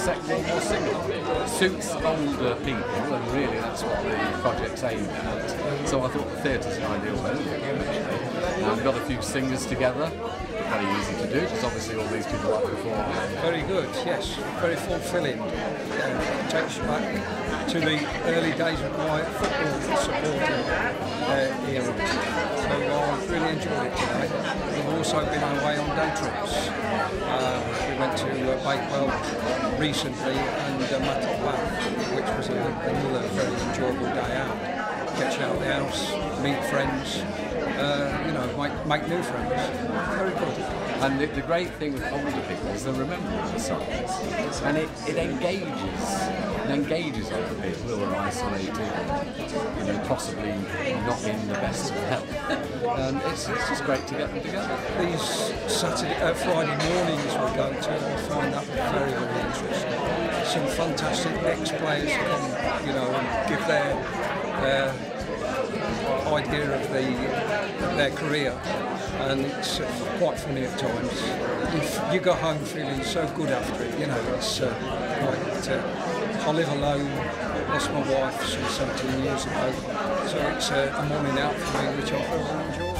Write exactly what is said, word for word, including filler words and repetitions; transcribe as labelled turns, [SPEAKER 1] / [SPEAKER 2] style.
[SPEAKER 1] second World War singalong. It suits older people, and really that's what the project's aimed at. So I thought the theatre's an ideal venue, actually. Now, we've got a few singers together. Very easy to do, because obviously all these people like before.
[SPEAKER 2] Very good, yes. Very fulfilling. Uh, takes you back to the early days of my football supporting uh, era. So I really enjoyed it today. We've also been away on day trips. Uh, we went to uh, Bakewell recently and uh, Matlock Bath, which was a, another very enjoyable day out. Get you out of the house, meet friends, uh, you know, make, make new friends. Very good.
[SPEAKER 1] And the, the great thing with older people is they remember the songs, and it, it engages, it engages older people who are isolated, you know, possibly not in the best of health. And it's, it's just great to get them together.
[SPEAKER 2] These Saturday, uh, Friday mornings we go to, I find that very, very interesting. Some fantastic ex-players come, you know, and give their uh, idea of the of their career, and it's uh, quite funny at times. If you go home feeling so good after it, you know, it's uh, quite. Uh, I live alone. Lost my wife some seventeen years ago, so it's uh, a morning out for me, which I very enjoy.